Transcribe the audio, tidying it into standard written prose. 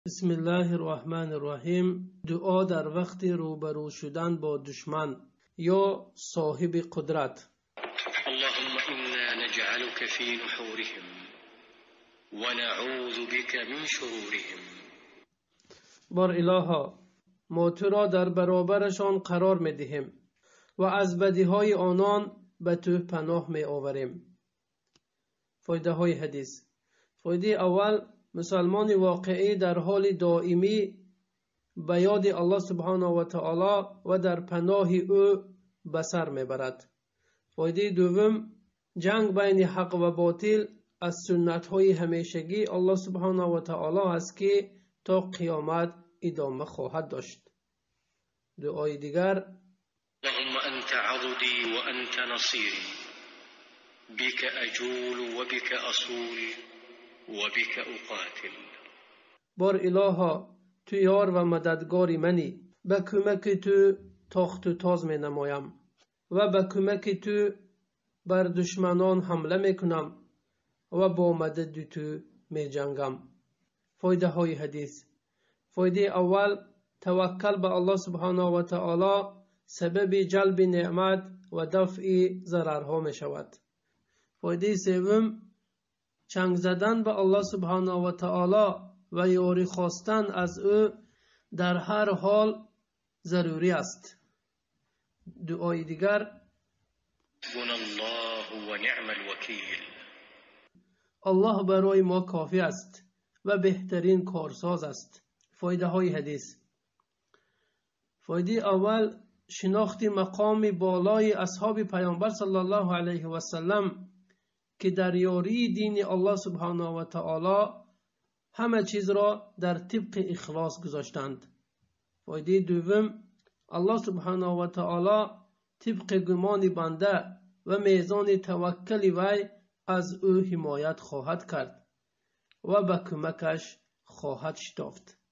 بسم الله الرحمن الرحیم. دعا در وقت روبرو شدن با دشمن یا صاحب قدرت. اللهم انا نجعلك في نحورهم ونعوذ بك من شرورهم. بار الها، ما تو را در برابرشان قرار می دهیم و از بدیهای آنان به تو پناه می آوریم. فایده های حدیث. فایده اول، مسلمان واقعی در حال دائمی به یاد الله سبحانه و تعالی و در پناه او به سر میبرد. فایده دوم، جنگ بین حق و باطل از سنت های همیشگی الله سبحانه و تعالی است که تا قیامت ادامه خواهد داشت. دعای دیگر: اللهم انت عضدی و انت نصیری، بك اجول و بك اصول و بك اقاتل. بار الها، تو یار و مددگار منی، به کمک تو تاخت و تاز می نمایم و به کمک تو بر دشمنان حمله می کنم و با مدد تو می جنگم. فایده های حدیث. فایده اول، توکل به الله سبحانه و تعالی سبب جلب نعمت و دفع ضررها می شود. فایده سوم، چنگ زدن به الله سبحانه و تعالی و یاری خواستن از او در هر حال ضروری است. دعای دیگر: حسبنا الله و نعم الوکیل. الله برای ما کافی است و بهترین کارساز است. فایده های حدیث. فایده اول، شناخت مقام بالای اصحاب پیامبر صلی الله علیه و سلم که در یاری دین الله سبحانه و تعالی همه چیز را در طبق اخلاص گذاشتند. فایده دوم، الله سبحانه و تعالی طبق گمان بنده و میزان توکل وی از او حمایت خواهد کرد و به کمکش خواهد شتافت.